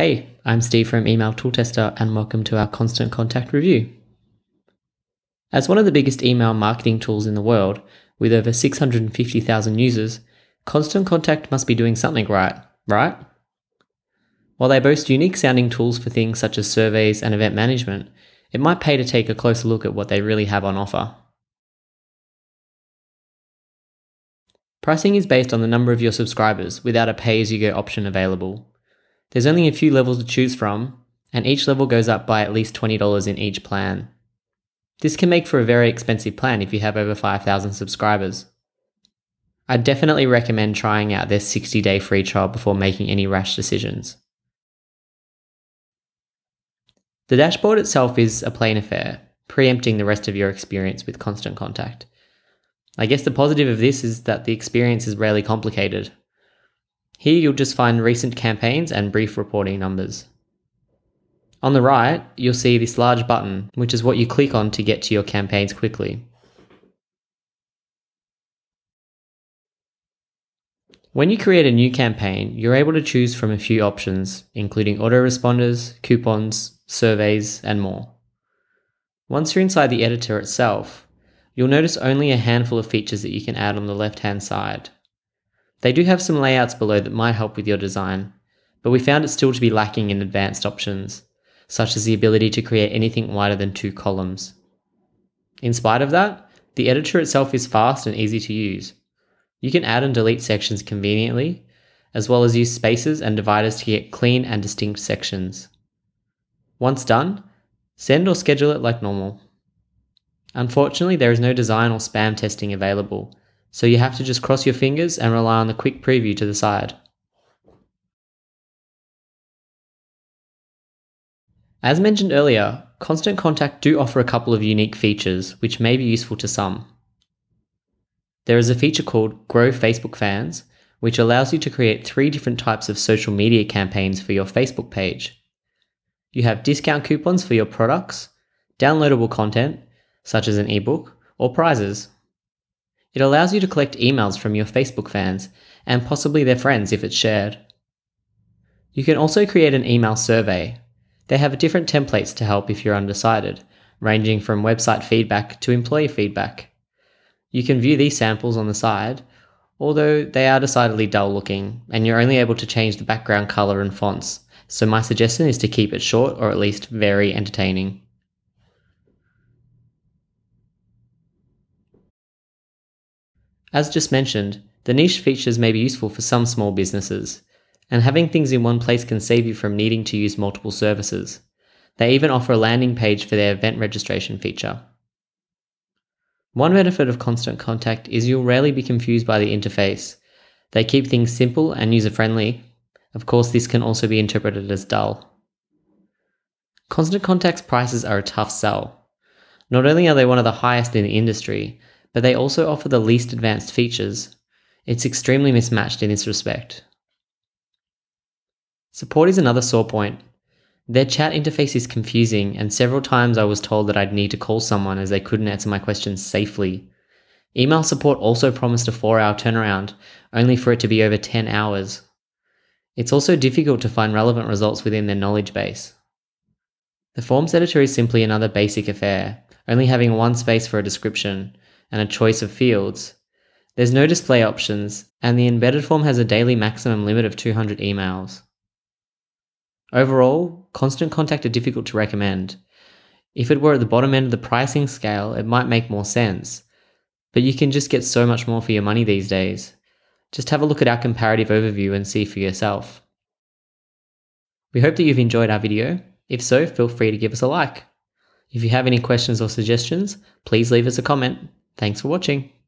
Hey, I'm Steve from Email Tool Tester and welcome to our Constant Contact review. As one of the biggest email marketing tools in the world, with over 650,000 users, Constant Contact must be doing something right? While they boast unique sounding tools for things such as surveys and event management, it might pay to take a closer look at what they really have on offer. Pricing is based on the number of your subscribers without a pay-as-you-go option available. There's only a few levels to choose from, and each level goes up by at least $20 in each plan. This can make for a very expensive plan if you have over 5,000 subscribers. I'd definitely recommend trying out their 60-day free trial before making any rash decisions. The dashboard itself is a plain affair, preempting the rest of your experience with Constant Contact. I guess the positive of this is that the experience is rarely complicated. Here you'll just find recent campaigns and brief reporting numbers. On the right, you'll see this large button, which is what you click on to get to your campaigns quickly. When you create a new campaign, you're able to choose from a few options, including autoresponders, coupons, surveys, and more. Once you're inside the editor itself, you'll notice only a handful of features that you can add on the left-hand side. They do have some layouts below that might help with your design, but we found it still to be lacking in advanced options, such as the ability to create anything wider than 2 columns. In spite of that, the editor itself is fast and easy to use. You can add and delete sections conveniently, as well as use spaces and dividers to get clean and distinct sections. Once done, send or schedule it like normal. Unfortunately, there is no design or spam testing available, so you have to just cross your fingers and rely on the quick preview to the side. As mentioned earlier, Constant Contact do offer a couple of unique features which may be useful to some. There is a feature called Grow Facebook Fans, which allows you to create 3 different types of social media campaigns for your Facebook page. You have discount coupons for your products, downloadable content, such as an ebook, or prizes. It allows you to collect emails from your Facebook fans and possibly their friends if it's shared. You can also create an email survey. They have different templates to help if you're undecided, ranging from website feedback to employee feedback. You can view these samples on the side, although they are decidedly dull looking and you're only able to change the background color and fonts, so my suggestion is to keep it short or at least very entertaining. As just mentioned, the niche features may be useful for some small businesses, and having things in one place can save you from needing to use multiple services. They even offer a landing page for their event registration feature. One benefit of Constant Contact is you'll rarely be confused by the interface. They keep things simple and user-friendly. Of course, this can also be interpreted as dull. Constant Contact's prices are a tough sell. Not only are they one of the highest in the industry, but they also offer the least advanced features. It's extremely mismatched in this respect. Support is another sore point. Their chat interface is confusing, and several times I was told that I'd need to call someone as they couldn't answer my questions safely. Email support also promised a 4-hour turnaround, only for it to be over 10 hours. It's also difficult to find relevant results within their knowledge base. The forms editor is simply another basic affair, only having one space for a description and a choice of fields. There's no display options, and the embedded form has a daily maximum limit of 200 emails. Overall, Constant Contact are difficult to recommend. If it were at the bottom end of the pricing scale, it might make more sense, but you can just get so much more for your money these days. Just have a look at our comparative overview and see for yourself. We hope that you've enjoyed our video. If so, feel free to give us a like. If you have any questions or suggestions, please leave us a comment. Thanks for watching.